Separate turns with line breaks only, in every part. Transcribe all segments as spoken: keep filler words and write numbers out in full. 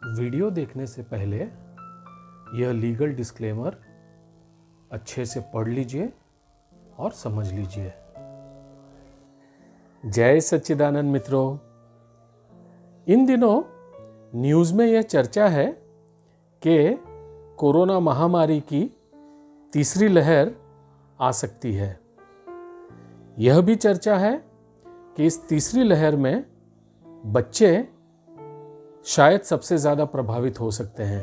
Video देखने से पहले यह लीगल डिस्क्लेमर अच्छे से पढ़ लीजिए और समझ लीजिए। जय सच्चिदानंद मित्रों, इन दिनों न्यूज़ में यह चर्चा है कि कोरोना महामारी की तीसरी लहर आ सकती है। यह भी चर्चा है कि इस तीसरी लहर में बच्चे शायद सबसे ज़्यादा प्रभावित हो सकते हैं।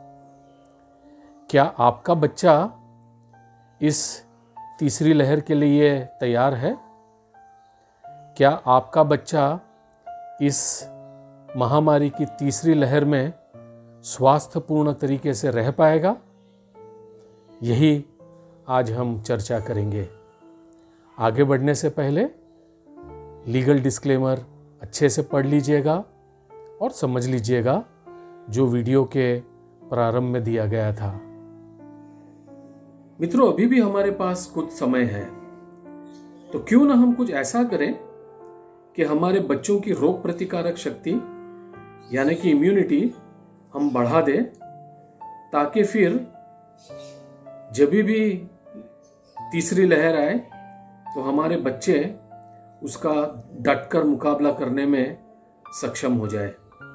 क्या आपका बच्चा इस तीसरी लहर के लिए तैयार है? क्या आपका बच्चा इस महामारी की तीसरी लहर में स्वास्थ्यपूर्ण तरीके से रह पाएगा? यही आज हम चर्चा करेंगे। आगे बढ़ने से पहले लीगल डिस्क्लेमर अच्छे से पढ़ लीजिएगा और समझ लीजिएगा जो वीडियो के प्रारंभ में दिया गया था। मित्रों, अभी भी हमारे पास कुछ समय है, तो क्यों ना हम कुछ ऐसा करें कि हमारे बच्चों की रोग प्रतिकारक शक्ति यानी कि इम्यूनिटी हम बढ़ा दें, ताकि फिर जब भी तीसरी लहर आए तो हमारे बच्चे उसका डटकर मुकाबला करने में सक्षम हो जाए।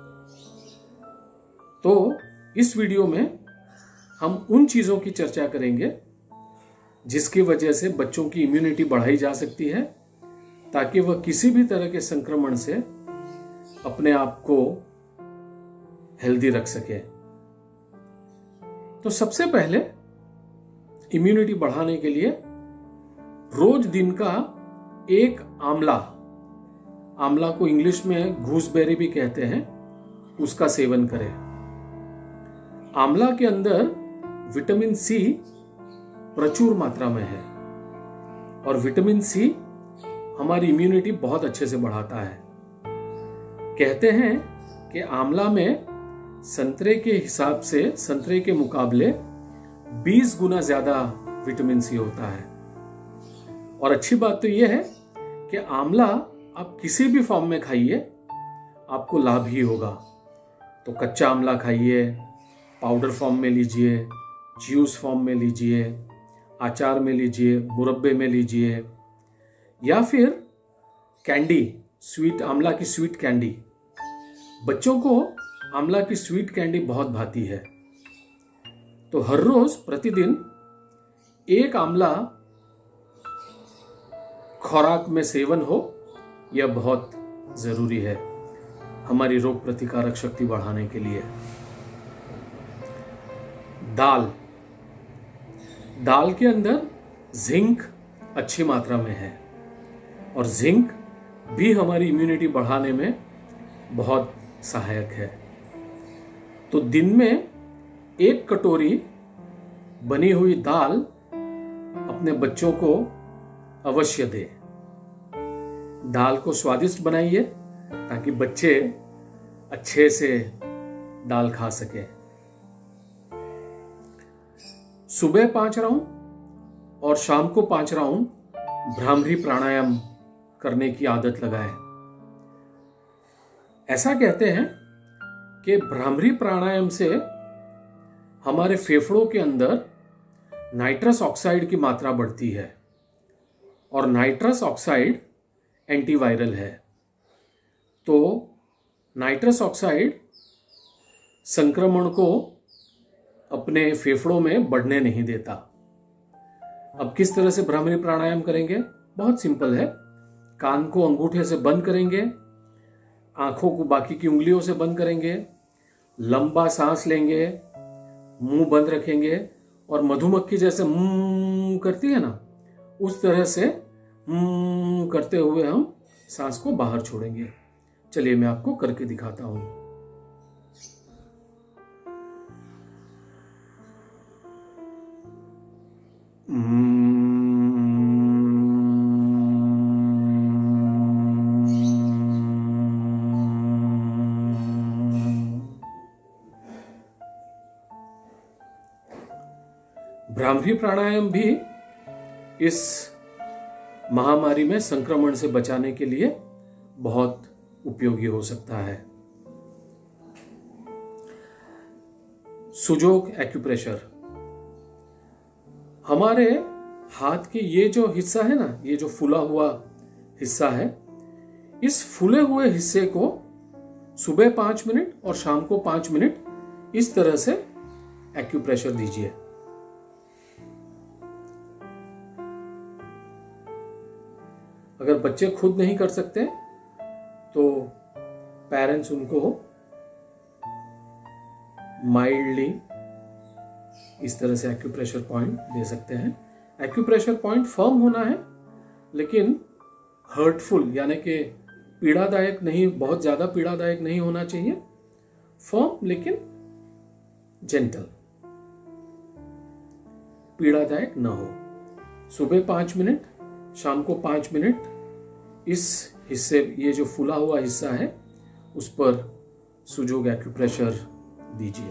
तो इस वीडियो में हम उन चीजों की चर्चा करेंगे जिसकी वजह से बच्चों की इम्यूनिटी बढ़ाई जा सकती है, ताकि वह किसी भी तरह के संक्रमण से अपने आप को हेल्दी रख सके। तो सबसे पहले इम्यूनिटी बढ़ाने के लिए रोज दिन का एक आंवला, आंवला को इंग्लिश में गूसबेरी भी कहते हैं, उसका सेवन करें। आंवला के अंदर विटामिन सी प्रचुर मात्रा में है और विटामिन सी हमारी इम्यूनिटी बहुत अच्छे से बढ़ाता है। कहते हैं कि आंवला में संतरे के हिसाब से, संतरे के मुकाबले बीस गुना ज्यादा विटामिन सी होता है। और अच्छी बात तो यह है कि आंवला आप किसी भी फॉर्म में खाइए, आपको लाभ ही होगा। तो कच्चा आंवला खाइए, पाउडर फॉर्म में लीजिए, जूस फॉर्म में लीजिए, अचार में लीजिए, मुरब्बे में लीजिए, या फिर कैंडी, स्वीट आंवला की स्वीट कैंडी। बच्चों को आंवला की स्वीट कैंडी बहुत भाती है, तो हर रोज प्रतिदिन एक आंवला खुराक में सेवन हो, यह बहुत जरूरी है हमारी रोग प्रतिकारक शक्ति बढ़ाने के लिए। दाल, दाल के अंदर जिंक अच्छी मात्रा में है और जिंक भी हमारी इम्यूनिटी बढ़ाने में बहुत सहायक है। तो दिन में एक कटोरी बनी हुई दाल अपने बच्चों को अवश्य दें। दाल को स्वादिष्ट बनाइए ताकि बच्चे अच्छे से दाल खा सके। सुबह पांच राउंड और शाम को पांच राउंड भ्रामरी प्राणायाम करने की आदत लगाएं। ऐसा कहते हैं कि भ्रामरी प्राणायाम से हमारे फेफड़ों के अंदर नाइट्रस ऑक्साइड की मात्रा बढ़ती है और नाइट्रस ऑक्साइड एंटीवायरल है। तो नाइट्रस ऑक्साइड संक्रमण को अपने फेफड़ों में बढ़ने नहीं देता। अब किस तरह से भ्रामरी प्राणायाम करेंगे? बहुत सिंपल है। कान को अंगूठे से बंद करेंगे, आंखों को बाकी की उंगलियों से बंद करेंगे, लंबा सांस लेंगे, मुंह बंद रखेंगे और मधुमक्खी जैसे मुंह करती है ना, उस तरह से मुंह करते हुए हम सांस को बाहर छोड़ेंगे। चलिए मैं आपको करके दिखाता हूं। भ्रामरी प्राणायाम भी इस महामारी में संक्रमण से बचाने के लिए बहुत उपयोगी हो सकता है। Sujok acupressure. हमारे हाथ के ये जो हिस्सा है ना, ये जो फूला हुआ हिस्सा है, इस फूले हुए हिस्से को सुबह पांच मिनट और शाम को पांच मिनट इस तरह से एक्यूप्रेशर दीजिए। अगर बच्चे खुद नहीं कर सकते तो पेरेंट्स उनको माइल्डली इस तरह से एक्यूप्रेशर पॉइंट दे सकते हैं। एक्यूप्रेशर पॉइंट फर्म होना है, लेकिन हर्टफुल यानी कि पीड़ादायक नहीं, बहुत ज्यादा पीड़ादायक नहीं होना चाहिए। फर्म लेकिन जेंटल, पीड़ादायक न हो। सुबह पांच मिनट, शाम को पांच मिनट इस हिस्से, ये जो फूला हुआ हिस्सा है, उस पर सुजोग एक्यूप्रेशर दीजिए।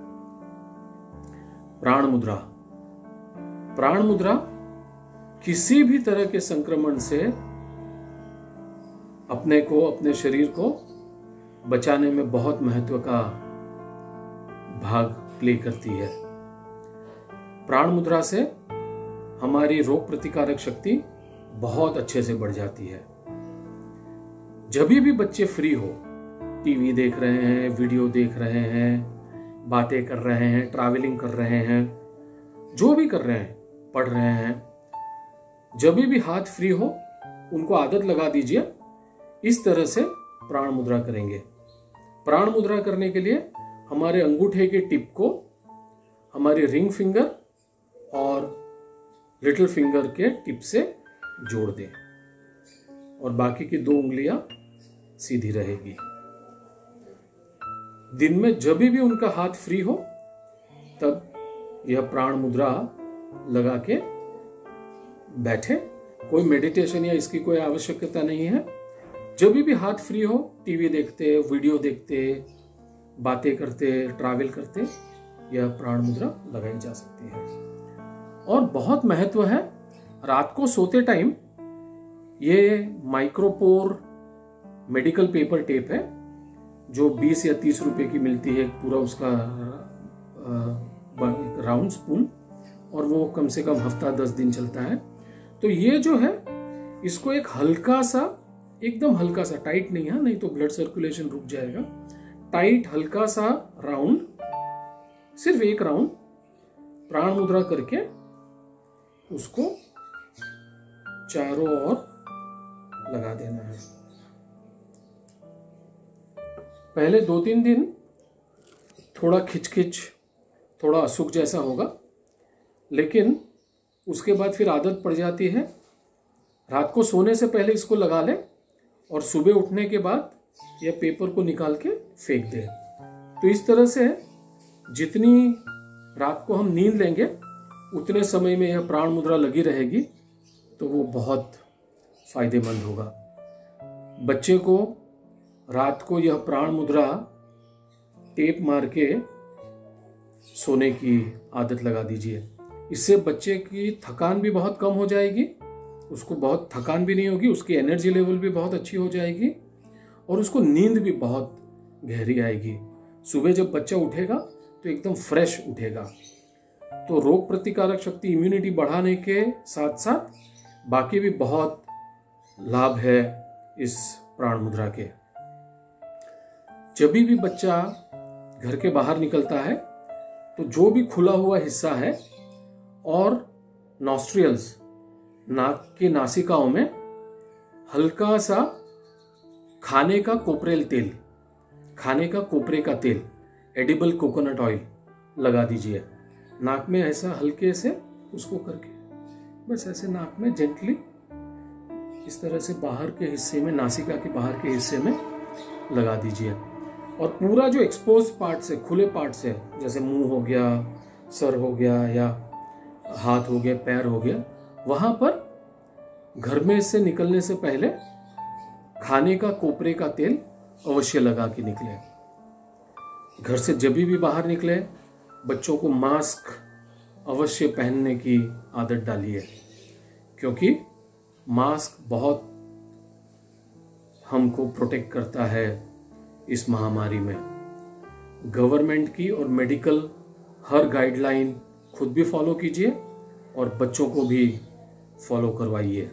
प्राण मुद्रा। प्राण मुद्रा किसी भी तरह के संक्रमण से अपने को, अपने शरीर को बचाने में बहुत महत्व का भाग प्ले करती है। प्राण मुद्रा से हमारी रोग प्रतिकारक शक्ति बहुत अच्छे से बढ़ जाती है। जब भी बच्चे फ्री हो, टीवी देख रहे हैं, वीडियो देख रहे हैं, बातें कर रहे हैं, ट्रैवलिंग कर रहे हैं, जो भी कर रहे हैं, पढ़ रहे हैं, जब भी हाथ फ्री हो उनको आदत लगा दीजिए, इस तरह से प्राण मुद्रा करेंगे। प्राण मुद्रा करने के लिए हमारे अंगूठे के टिप को हमारे रिंग फिंगर और लिटिल फिंगर के टिप से जोड़ दें और बाकी की दो उंगलियां सीधी रहेगी। दिन में जब भी उनका हाथ फ्री हो तब यह प्राण मुद्रा लगा के बैठे। कोई मेडिटेशन या इसकी कोई आवश्यकता नहीं है। जब भी हाथ फ्री हो, टीवी देखते, वीडियो देखते, बातें करते, ट्रैवल करते, यह प्राण मुद्रा लगाई जा सकती है। और बहुत महत्व है, रात को सोते टाइम ये माइक्रोपोर मेडिकल पेपर टेप है जो बीस या तीस रुपए की मिलती है, पूरा उसका राउंड स्पून, और वो कम से कम हफ्ता दस दिन चलता है। तो ये जो है, इसको एक हल्का सा, एकदम हल्का सा, टाइट नहीं है, नहीं तो ब्लड सर्कुलेशन रुक जाएगा, टाइट हल्का सा राउंड, सिर्फ एक राउंड प्राण मुद्रा करके उसको चारों ओर लगा देना है। पहले दो तीन दिन थोड़ा खिचखिच, थोड़ा असुख जैसा होगा, लेकिन उसके बाद फिर आदत पड़ जाती है। रात को सोने से पहले इसको लगा ले और सुबह उठने के बाद यह पेपर को निकाल के फेंक दे। तो इस तरह से जितनी रात को हम नींद लेंगे उतने समय में यह प्राण मुद्रा लगी रहेगी, तो वो बहुत फायदेमंद होगा। बच्चे को रात को यह प्राण मुद्रा टेप मार के सोने की आदत लगा दीजिए। इससे बच्चे की थकान भी बहुत कम हो जाएगी, उसको बहुत थकान भी नहीं होगी, उसकी एनर्जी लेवल भी बहुत अच्छी हो जाएगी और उसको नींद भी बहुत गहरी आएगी। सुबह जब बच्चा उठेगा तो एकदम फ्रेश उठेगा। तो रोग प्रतिकारक शक्ति, इम्यूनिटी बढ़ाने के साथ साथ बाकी भी बहुत लाभ है इस प्राण मुद्रा के। जब भी बच्चा घर के बाहर निकलता है तो जो भी खुला हुआ हिस्सा है और नॉस्ट्रियल्स, नाक के नासिकाओं में हल्का सा खाने का कोपरेल तेल, खाने का कोपरे का तेल, एडिबल कोकोनट ऑयल लगा दीजिए। नाक में ऐसा हल्के से उसको करके बस ऐसे नाक में जेंटली इस तरह से बाहर के हिस्से में, नासिका के बाहर के हिस्से में लगा दीजिए। और पूरा जो एक्सपोज पार्ट से, खुले पार्ट से, जैसे मुंह हो गया, सर हो गया या हाथ हो गया, पैर हो गया, वहां पर घर में से निकलने से पहले खाने का कोपरे का तेल अवश्य लगा के निकले। घर से जब भी बाहर निकले बच्चों को मास्क अवश्य पहनने की आदत डालिए, क्योंकि मास्क बहुत हमको प्रोटेक्ट करता है इस महामारी में। गवर्नमेंट की और मेडिकल हर गाइडलाइन खुद भी फॉलो कीजिए और बच्चों को भी फॉलो करवाइए।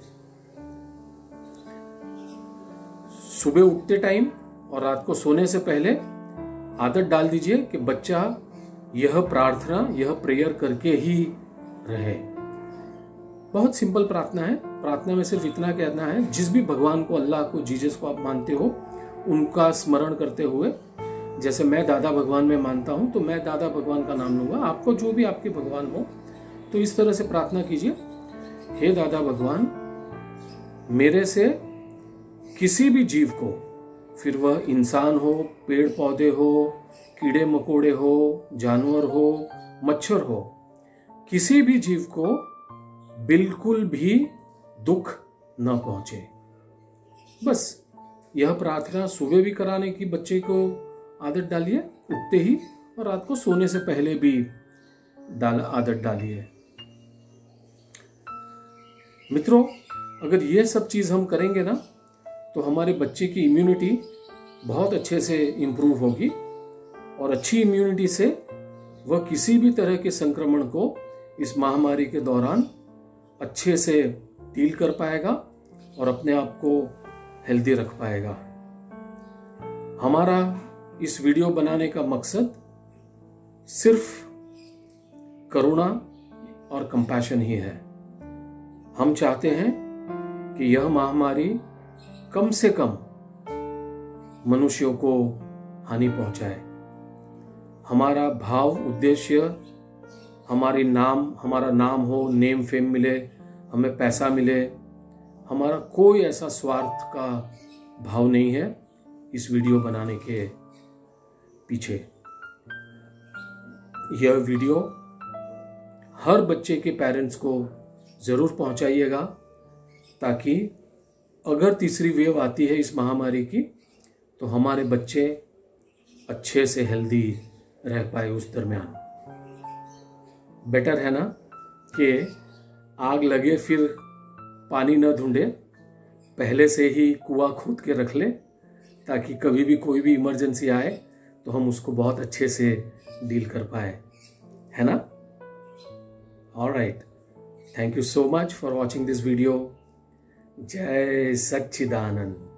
सुबह उठते टाइम और रात को सोने से पहले आदत डाल दीजिए कि बच्चा यह प्रार्थना, यह प्रेयर करके ही रहे। बहुत सिंपल प्रार्थना है। प्रार्थना में सिर्फ इतना कहना है, जिस भी भगवान को, अल्लाह को, जीसस को आप मानते हो, उनका स्मरण करते हुए, जैसे मैं दादा भगवान में मानता हूं तो मैं दादा भगवान का नाम लूंगा। आपको जो भी आपके भगवान हो तो इस तरह से प्रार्थना कीजिए, हे दादा भगवान, मेरे से किसी भी जीव को, फिर वह इंसान हो, पेड़ पौधे हो, कीड़े मकोड़े हो, जानवर हो, मच्छर हो, किसी भी जीव को बिल्कुल भी दुख न पहुंचे। बस यह प्रार्थना सुबह भी कराने की बच्चे को आदत डालिए, उठते ही, और रात को सोने से पहले भी डाल आदत डालिए। मित्रों, अगर ये सब चीज हम करेंगे ना तो हमारे बच्चे की इम्यूनिटी बहुत अच्छे से इम्प्रूव होगी, और अच्छी इम्यूनिटी से वह किसी भी तरह के संक्रमण को इस महामारी के दौरान अच्छे से डील कर पाएगा और अपने आप को हेल्दी रख पाएगा। हमारा इस वीडियो बनाने का मकसद सिर्फ करुणा और कंपैशन ही है। हम चाहते हैं कि यह महामारी कम से कम मनुष्यों को हानि पहुंचाए। हमारा भाव, उद्देश्य, हमारी नाम हमारा नाम हो, नेम फेम मिले, हमें पैसा मिले, हमारा कोई ऐसा स्वार्थ का भाव नहीं है इस वीडियो बनाने के पीछे। यह वीडियो हर बच्चे के पेरेंट्स को जरूर पहुंचाइएगा, ताकि अगर तीसरी वेव आती है इस महामारी की तो हमारे बच्चे अच्छे से हेल्दी रह पाए उस दरमियान। बेटर है ना कि आग लगे फिर पानी न ढूंढे, पहले से ही कुआं खोद के रख ले, ताकि कभी भी कोई भी इमरजेंसी आए तो हम उसको बहुत अच्छे से डील कर पाए, है ना? Alright, thank you so much for watching this video. जय सच्चिदानंद।